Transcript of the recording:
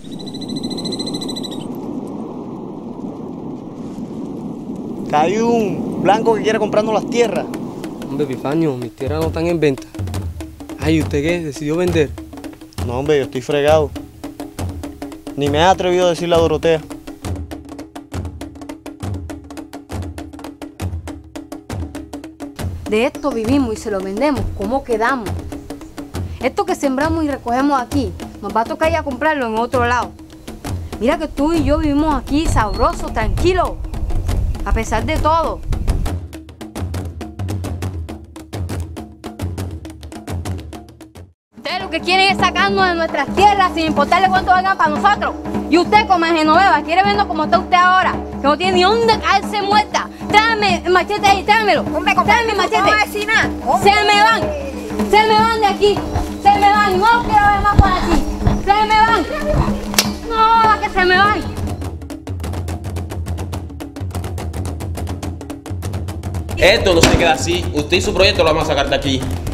Que hay un blanco que quiere comprarnos las tierras. Hombre, Epifanio, mis tierras no están en venta. Ay, ¿usted qué? ¿Decidió vender? No, hombre, yo estoy fregado. Ni me he atrevido a decirle a Dorotea. De esto vivimos y se lo vendemos. ¿Cómo quedamos? Esto que sembramos y recogemos aquí, nos va a tocar ir a comprarlo en otro lado. Mira que tú y yo vivimos aquí sabrosos, tranquilos, a pesar de todo. Ustedes lo que quieren es sacarnos de nuestras tierras sin importarle cuánto valgan para nosotros. Y usted, como Genoveva, quiere vernos como está usted ahora, que no tiene ni dónde caerse muerta. Tráeme el machete ahí, tráemelo. Tráeme el machete. No voy a decir nada. Se me van de aquí. Se me van, no quiero ver más por aquí. Se me van. No, que se me van. Esto no se queda así. Usted y su proyecto lo vamos a sacar de aquí.